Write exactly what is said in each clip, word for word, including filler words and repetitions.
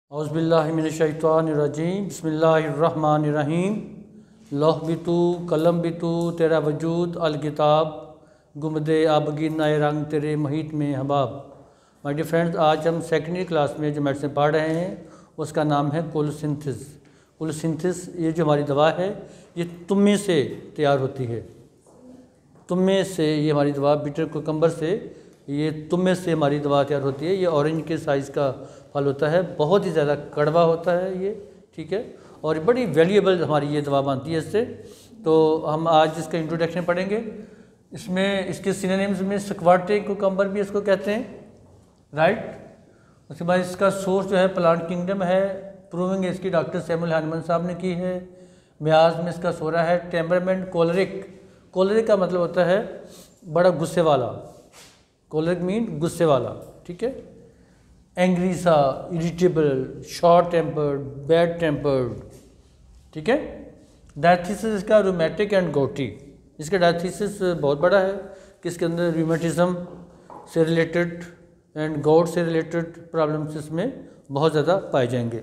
औज़ुबिल्लाहिमिनश्शैतानिर्रजीम बिस्मिल्लाहिर्रहमानिर्रहीम लौह बितू कलम बितू तेरा वजूद अलकिताब गुमदे आबगी नए रंग तेरे महित में हबाब। माय डियर फ्रेंड्स, आज हम सेकेंडरी क्लास में जो मेडिसिन पढ़ रहे हैं उसका नाम है कोलोसिंथेसिस। कोलोसिंथेसिस ये जो हमारी दवा है ये तुम्मे से तैयार होती है। तुम्मे से ये हमारी दवा बिटर कुकम्बर से ये तुम्मे से हमारी दवा तैयार होती है। ये ऑरेंज के साइज़ का फल होता है, बहुत ही ज़्यादा कड़वा होता है ये, ठीक है, और बड़ी वैल्यूएबल हमारी ये दवा बनती है इससे। तो हम आज इसका इंट्रोडक्शन पढ़ेंगे। इसमें इसके सिनोनिम्स में स्क्वाटिक कुकम्बर भी इसको कहते हैं, राइट। उसके बाद इसका सोर्स जो है प्लांट किंगडम है, प्रूविंग इसकी डॉक्टर सैमुअल हनीमन साहब ने की है। म्याज में इसका सोरा है। टेम्परामेंट कोलरिक, कोलरिक का मतलब होता है बड़ा गुस्से वाला, कोलरिक मीन गुस्से वाला, ठीक है। एंग्री सा, irritable, short tempered, bad tempered, ठीक है। डायथिसिस इसका रूमेटिक एंड गॉटी, इसका डायथिसिस बहुत बड़ा है कि इसके अंदर रूमेटिज्म से रिलेटेड एंड गॉट से रिलेटेड प्रॉब्लम्स इसमें बहुत ज़्यादा पाए जाएंगे।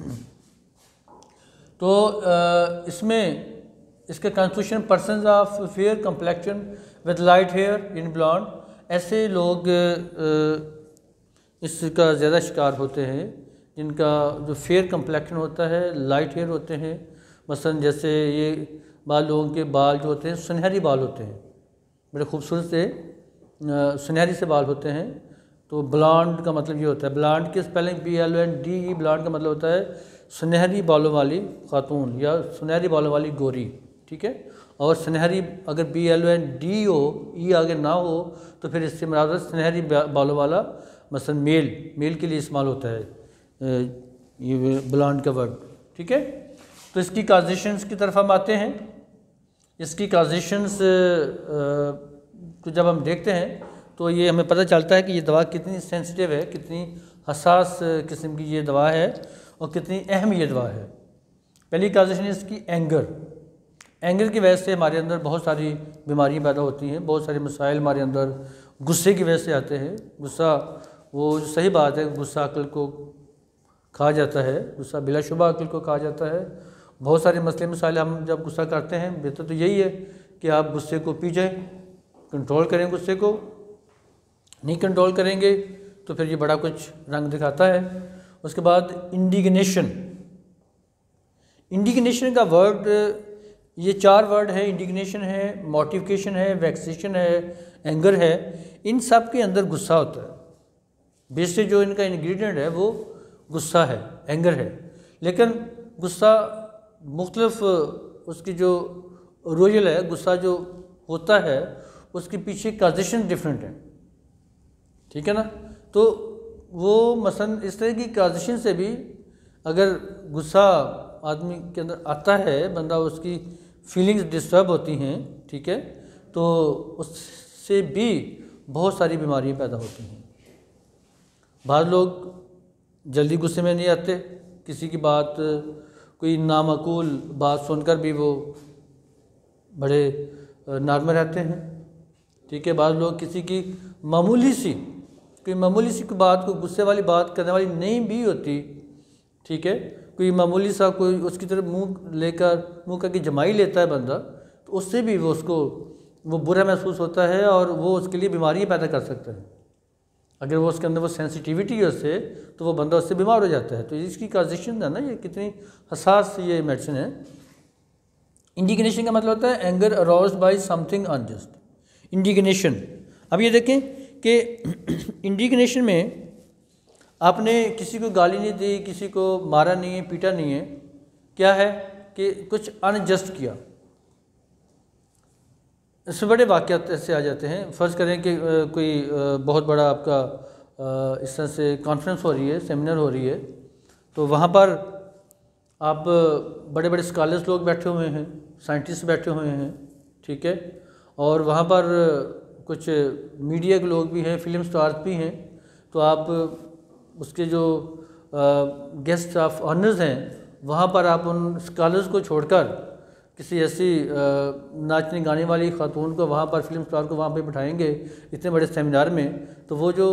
तो इसमें इसके constitution persons of fair complexion with light hair in blond, ऐसे लोग इसका ज़्यादा शिकार होते हैं जिनका जो फेयर कम्प्लेक्शन होता है, लाइट हेयर होते हैं। मसलन जैसे ये बाल लोगों के बाल जो होते हैं सुनहरी बाल होते हैं, बड़े खूबसूरत से सुनहरी से बाल होते हैं। तो ब्लॉन्ड का मतलब ये होता है, ब्लॉन्ड की spelling B L O N D E, blond का मतलब होता है सुनहरी बालों वाली खातून या सुनहरी बालों वाली गोरी, ठीक है। और सुनहरी अगर B L O N D हो, ई आगे ना हो, तो फिर इससे मुराद सुनहरी बालों वाला मसलन मेल, मेल के लिए इस्तेमाल होता है ये ब्लॉन्ड का वर्ड, ठीक है। तो इसकी काजेशंस की तरफ हम आते हैं। इसकी काजेशंस को जब हम देखते हैं तो ये हमें पता चलता है कि ये दवा कितनी सेंसिटिव है, कितनी हसास किस्म की ये दवा है और कितनी अहम ये दवा है। पहली काजेशन है इसकी एंगर। एंगर की वजह से हमारे अंदर बहुत सारी बीमारियां पैदा होती हैं, बहुत सारे मसाइल हमारे अंदर गुस्से की वजह से आते हैं। गुस्सा वो सही बात है, गुस्सा अक्ल को खा जाता है, गुस्सा बिलाशुबा अक्ल को खा जाता है। बहुत सारे मसले मसाइल हम जब गुस्सा करते हैं, बेहतर तो यही है कि आप गुस्से को पी जाएं, कंट्रोल करें गुस्से को। नहीं कंट्रोल करेंगे तो फिर ये बड़ा कुछ रंग दिखाता है। उसके बाद इंडिग्नेशन, इंडिग्नेशन का वर्ड, ये चार वर्ड है, इंडिग्नेशन है, मोटिफिकेशन है, वैक्सेशन है, एंगर है। इन सब के अंदर गुस्सा होता है। बेसिक जो इनका इंग्रेडिएंट है वो गुस्सा है, एंगर है। लेकिन गुस्सा मुख्तलिफ उसकी जो रोयल है, गुस्सा जो होता है उसके पीछे काजेशन डिफरेंट है, ठीक है ना। तो वो मसलन इस तरह की काजेशन से भी अगर गुस्सा आदमी के अंदर आता है, बंदा उसकी फीलिंग्स डिस्टर्ब होती हैं, ठीक है, तो उससे भी बहुत सारी बीमारियां पैदा होती हैं। बाद लोग जल्दी गुस्से में नहीं आते, किसी की बात, कोई नामाकूल बात सुनकर भी वो बड़े नॉर्मल रहते हैं, ठीक है। बाद लोग किसी की मामूली सी कोई मामूली सी कोई बात को गुस्से वाली बात करने वाली नहीं भी होती, ठीक है, कोई मामूली सा कोई उसकी तरफ मुंह लेकर मुंह करके जमाई लेता है बंदा, तो उससे भी वो उसको वो बुरा महसूस होता है और वो उसके लिए बीमारियाँ पैदा कर सकता है। अगर वो उसके अंदर वो सेंसिटिविटी है उससे, तो वो बंदा उससे बीमार हो जाता है। तो इसकी काजेशन है ना, ये कितनी हसास ये मेडिसिन है। इंडिग्नेशन का मतलब होता है anger aroused by something unjust, indignation. अब ये देखें कि इंडिग्नेशन में आपने किसी को गाली नहीं दी, किसी को मारा नहीं है, पीटा नहीं है, क्या है कि कुछ अनजस्ट किया। इससे बड़े वाक़यात ऐसे आ जाते हैं। फ़र्ज़ करें कि कोई बहुत बड़ा आपका इस तरह से कॉन्फ्रेंस हो रही है, सेमिनार हो रही है, तो वहाँ पर आप बड़े बड़े स्कॉलर्स लोग बैठे हुए हैं, साइंटिस्ट बैठे हुए हैं, ठीक है, और वहाँ पर कुछ मीडिया के लोग भी हैं, फिल्म स्टार्स भी हैं। तो आप उसके जो गेस्ट ऑफ ऑनर्स हैं वहाँ पर आप उन स्कॉलर्स को छोड़कर किसी ऐसी नाचने गाने वाली खातून को वहाँ पर, फिल्म स्टार को वहाँ पे बिठाएंगे इतने बड़े सेमिनार में, तो वो जो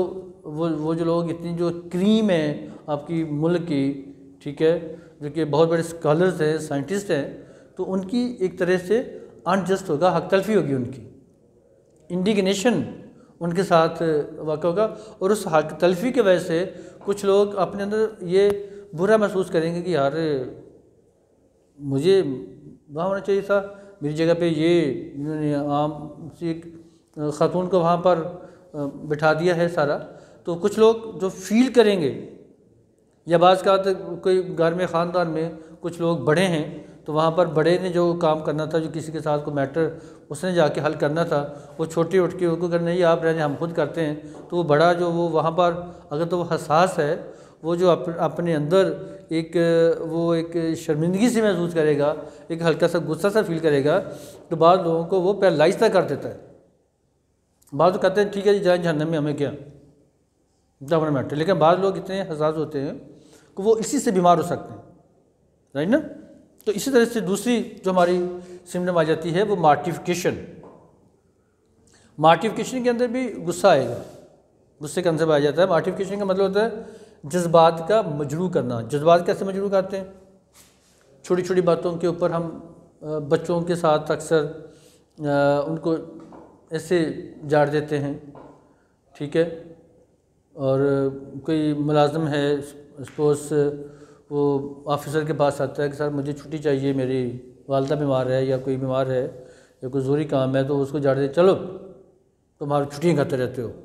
वो वो जो लोग इतनी जो क्रीम है आपकी मुल्क की, ठीक है, जो कि बहुत बड़े स्कॉलर्स हैं, साइंटिस्ट हैं, तो उनकी एक तरह से अनजस्ट होगा, हक तलफी होगी उनकी, इंडिग्नेशन उनके साथ वाक़ होगा। और उस हक तलफी की वजह से कुछ लोग अपने अंदर ये बुरा महसूस करेंगे कि यार मुझे वहाँ होना चाहिए था, मेरी जगह पे ये इन्होंने आम सी एक ख़ातून को वहाँ पर बिठा दिया है सारा। तो कुछ लोग जो फील करेंगे, या बाज़ का कोई घर में ख़ानदान में कुछ लोग बड़े हैं, तो वहाँ पर बड़े ने जो काम करना था, जो किसी के साथ को मैटर उसने जाके हल करना था, वो छोटी उठ के उनको करना, नहीं आप रहने हम खुद करते हैं। तो वो बड़ा जो वो वहाँ पर अगर तो वो हसास है, वो जो अप, अपने अंदर एक वो एक शर्मिंदगी से महसूस करेगा, एक हल्का सा गुस्सा सा फील करेगा, तो बाद लोगों को वो पैरालाइज तक कर देता है। बाद तो कहते हैं ठीक है जी जाए जहन्नम में, हमें क्या अपना मैटर। लेकिन बाद लोग इतने हसास होते हैं कि वो इसी से बीमार हो सकते हैं, राइट ना। तो इसी तरह से दूसरी जो हमारी सिम्टम आ जाती है वो मार्टिफिकेशन। मार्टिफिकेशन के अंदर भी गुस्सा आएगा, गुस्से का कंसेप्ट आ जाता है। मार्टिफिकेशन का मतलब होता है जज्बात का मजरू करना। जज्बात कैसे मजरू करते हैं? छोटी छोटी बातों के ऊपर हम बच्चों के साथ अक्सर उनको ऐसे जाड़ देते हैं, ठीक है। और कोई मुलाजिम है, सपोज वो ऑफिसर के पास आता है कि सर मुझे छुट्टी चाहिए, मेरी वालदा बीमार है या कोई बीमार है या कोई ज़रूरी काम है, तो उसको जाड़ दे, चलो तुम्हारी छुट्टियाँ खाते रहते हो,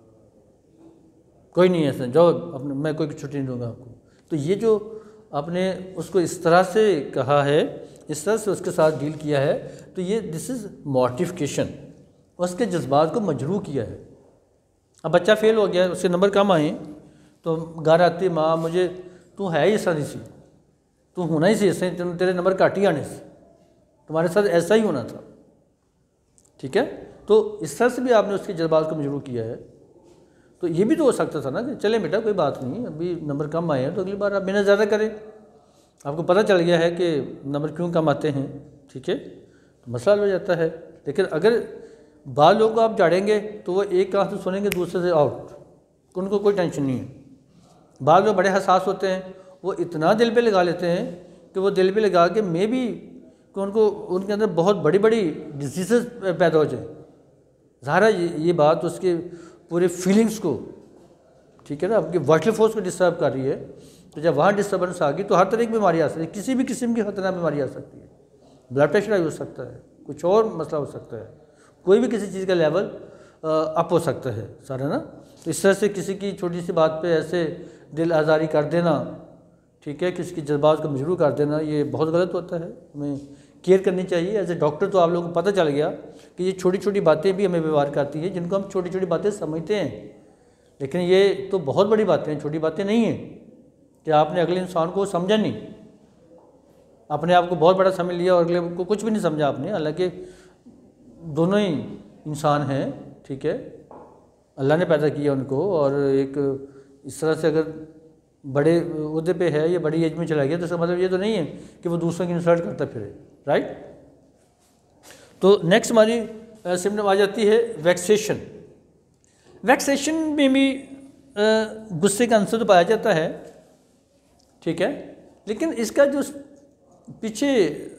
कोई नहीं है ऐसा, जाओ अपने, मैं कोई छुट्टी नहीं दूंगा आपको। तो ये जो आपने उसको इस तरह से कहा है, इस तरह से उसके साथ डील किया है, तो ये दिस इज़ मॉर्टिफिकेशन, उसके जज्बात को मजरू किया है। अब बच्चा फेल हो गया, उसके नंबर कम आए, तो घर आती माँ मुझे तू है ही ऐसा नहीं सी, तू होना ही सी ऐसे, तेरे नंबर काट ही आने से, तुम्हारे साथ ऐसा ही होना था, ठीक है। तो इस तरह से भी आपने उसके जज्बात को मजरू किया है। तो ये भी तो हो सकता था ना कि चले बेटा कोई बात नहीं, अभी नंबर कम आए हैं तो अगली बार आप मेहनत ज़्यादा करें, आपको पता चल गया है कि नंबर क्यों कम आते हैं, ठीक है, तो मसला हो जाता है। लेकिन अगर बाल लोगों को आप झाड़ेंगे तो वो एक कान से सुनेंगे, दूसरे से आउट, उनको कोई टेंशन नहीं है। बाल लोग बड़े हसास होते हैं, वो इतना दिल पे लगा लेते हैं कि वो दिल पे लगा के मे भी कि उनको उनके अंदर बहुत बड़ी बड़ी डिजीज़ पैदा हो जाए। ज़ाहिर है ये, ये बात उसके पूरे फीलिंग्स को, ठीक है ना, आपकी वाइटल फोर्स को डिस्टर्ब कर रही है। तो जब वहाँ डिस्टर्बेंस आ गई तो हर तरह की बीमारी आ सकती है, किसी भी किस्म की खतरनाक बीमारी आ सकती है। ब्लड प्रेशर हो सकता है, कुछ और मसला हो सकता है, कोई भी किसी चीज़ का लेवल अप हो सकता है सारा ना। तो इस तरह से किसी की छोटी सी बात पे ऐसे दिल आज़ारी कर देना, ठीक है, किसी की जज्बात को मजबूर कर देना, ये बहुत गलत होता है। हमें केयर करनी चाहिए एज ए डॉक्टर। तो आप लोगों को पता चल गया कि ये छोटी छोटी बातें भी हमें व्यवहार करती हैं, जिनको हम छोटी छोटी बातें समझते हैं, लेकिन ये तो बहुत बड़ी बातें हैं, छोटी बातें नहीं हैं कि आपने अगले इंसान को समझा नहीं, अपने आप को बहुत बड़ा समझ लिया और अगले को कुछ भी नहीं समझा आपने। हालांकि दोनों ही इंसान हैं, ठीक है, अल्लाह ने पैदा किया उनको, और एक इस तरह से अगर बड़े उहदे पे है या बड़ी एज में चला गया तो इसका मतलब ये तो नहीं है कि वो दूसरों की इंसल्ट करता फिरे, राइट। तो नेक्स्ट हमारी सिम्टम आ जाती है वैक्सेशन। वैक्सेशन में भी गुस्से का अंसर तो पाया जाता है, ठीक है, लेकिन इसका जो पीछे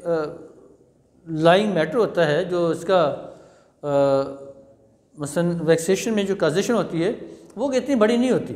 लाइंग मैटर होता है, जो इसका मसलन वैक्सेशन में जो काजेशन होती है वो इतनी बड़ी नहीं होती,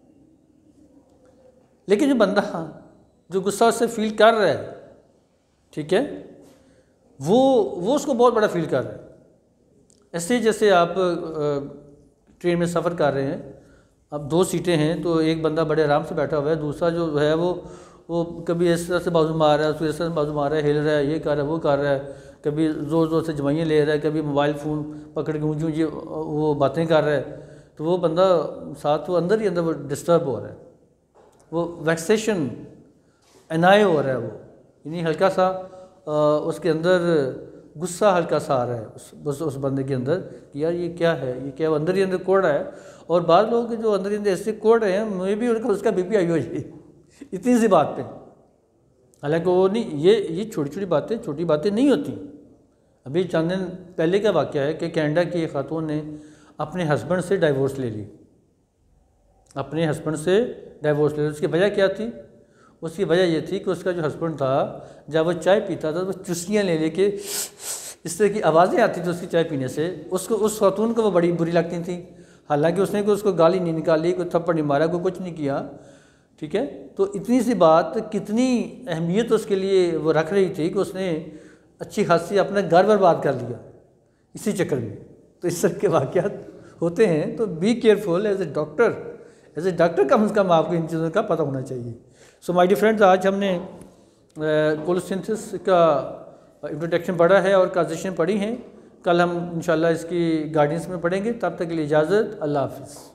लेकिन जो बंदा जो गुस्सा उससे फील कर रहा है, ठीक है, वो वो उसको बहुत बड़ा फील कर रहा है। ऐसे जैसे आप ट्रेन में सफ़र कर रहे हैं, अब दो सीटें हैं, तो एक बंदा बड़े आराम से बैठा हुआ है, दूसरा जो है वो वो कभी इस तरह से बाजू मार रहा है, उसको इस तरह से बाजू मार रहा है, हिल रहा है, ये कर रहा है, वो कर रहा है, कभी ज़ोर ज़ोर से जवाइयाँ ले रहा है, कभी मोबाइल फ़ोन पकड़ के ऊँची ऊँची वो बातें कर रहा है। तो वो बंदा साथ वो अंदर ही अंदर वो डिस्टर्ब हो रहा है, वो वैक्सेशन एनाय हो रहा है, वो यानी हल्का सा आ, उसके अंदर गुस्सा हल्का सा आ रहा है उस बस उस बंदे के अंदर कि यार ये क्या है, ये क्या अंदर ही अंदर कोड़ रहा है। और बाद लोग जो अंदर ही अंदर ऐसे कोड़ रहे हैं, मुझे भी उनका उसका बीपी आई हो जाए इतनी सी बात पे। हालांकि वो नहीं, ये ये छोटी छोटी बातें छोटी बातें नहीं होती। अभी चंद दिन पहले का वाक़या है कि कनाडा की एक खातून ने अपने हस्बैंड से डाइवोर्स ले ली, अपने हस्बैंड से डाइवोर्स ले। उसकी वजह क्या थी? उसकी वजह ये थी कि उसका जो हस्बैंड था, जब वो चाय पीता था तो वो चुस्कियाँ ले लेके इस तरह की आवाज़ें आती थी उसकी चाय पीने से। उसको उस खातून को वो बड़ी बुरी लगती थी। हालांकि उसने कोई उसको गाली नहीं निकाली, कोई थप्पड़ नहीं मारा, कोई कुछ नहीं किया, ठीक है। तो इतनी सी बात कितनी अहमियत उसके लिए वो रख रही थी कि उसने अच्छी खासी अपना घर बर्बाद कर लिया इसी चक्कर में। तो इस तरह के वाक़यात होते हैं। तो be careful as a doctor. As a doctor कम से कम आपको इन चीज़ों का पता होना चाहिए। सो माय डियर फ्रेंड्स, आज हमने कोलोसिंथेसिस का इंट्रोडक्शन पढ़ा है और काजेशन पढ़ी हैं। कल हम इंशाल्लाह इसकी गाइडेंस में पढ़ेंगे। तब तक के लिए इजाज़त। अल्लाह हाफ़िज़।